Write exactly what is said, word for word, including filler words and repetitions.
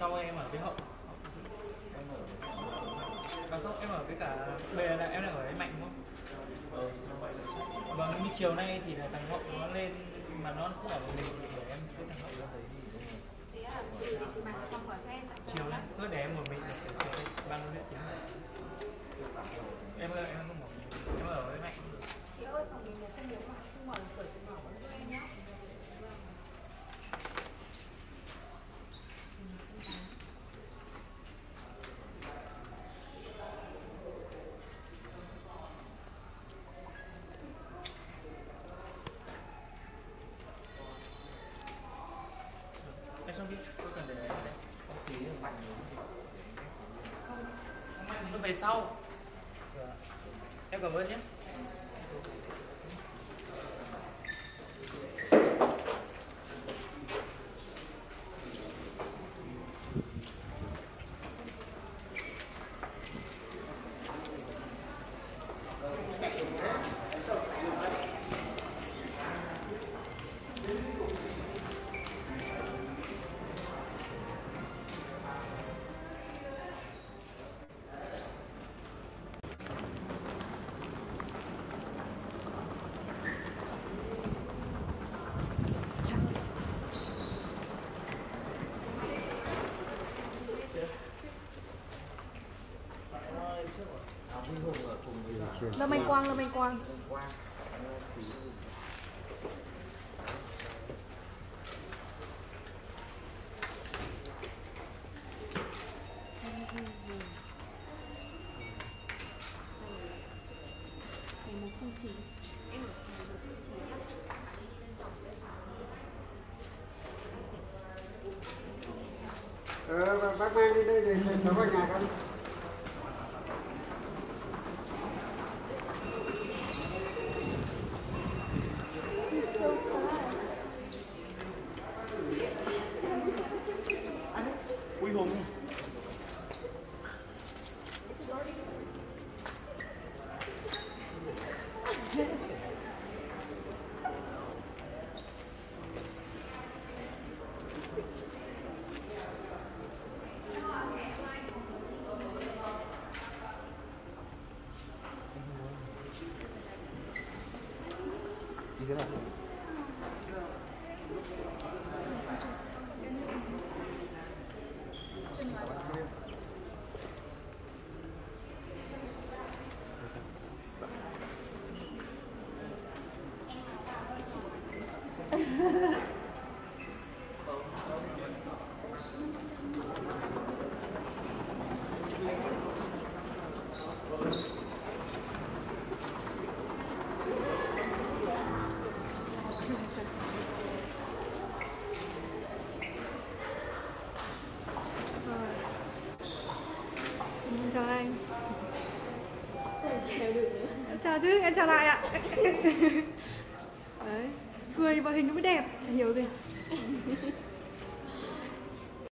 sau em ở với Hậu. À không, em ở với cả bây giờ là em đang ở với Mạnh đúng không? Vâng, như chiều nay thì là thằng Hậu nó lên mà nó cũng ở một mình để em với thằng Hậu ra thấy gì. Thế à, thì chị Mạnh không gọi cho em. Chiều nay, cứ để em một mình để chiều nay ban huấn luyện chính. Em ơi, em không bỏ em ở với Mạnh. Chị ơi, phòng mình là không nếu mà không mở cửa chị mở vẫn cho em nhé. Em xong đi, tôi cần để đây. Không khí là mạnh Không, không Mạnh nó về sau. Em cảm ơn nhé. Lâm Anh Quang, Lâm Anh Quang. Ờ, bác mang đi đây để cháu vào nhà con. Ui hùng. Đi thế nào? Chào anh. Em chào chứ, em chào lại ạ. Đấy, cười vào hình nó mới đẹp, chả hiểu gì.